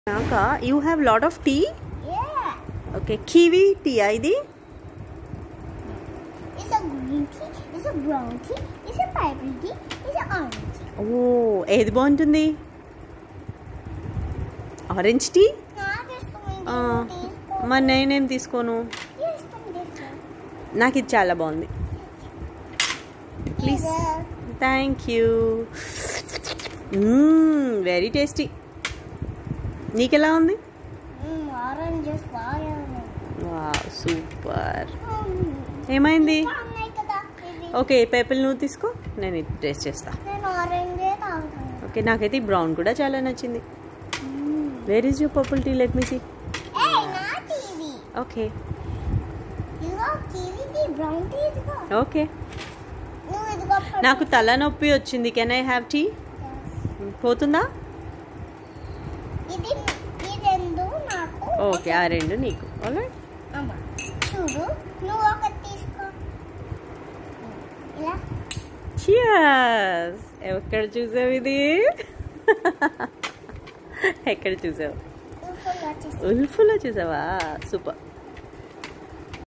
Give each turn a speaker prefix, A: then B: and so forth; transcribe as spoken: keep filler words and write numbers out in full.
A: Naka, you have lot of tea?
B: Yeah.
A: Okay, kiwi tea, idi?
B: It's a green tea, it's a brown tea, it's a purple tea, it's a orange tea.
A: Oh, ఏది బాగుంటుంది? Orange tea? మరి నేనేం తీసుకోను? నాకు ఇది చాలా బాగుంది. Please. Thank you. Very tasty. నీకెలా ఉంది? Wow, super. ఏమైంది? ఓకే, పేపర్ నువ్వు తీసుకో, నేను ఇది టేస్ట్ చేస్తా. ఓకే, నాకైతే ఈ బ్రౌన్ కూడా చాలా నచ్చింది. Where is your purple tea? Let me see. Okay okay. నాకు తలనొప్పి వచ్చింది. Can I have tea? పోతుందా? ఓకే, ఆ రెండు నీకు. ఆల్రైట్.
B: చూడు, నువ్వు ఒకటి తీసుకో. ఇలా.
A: Cheers. ఎక్కడ చూసావు ఇది? ఎక్కడ చూసావు? ఉల్ఫులో చూసావా? సూపర్.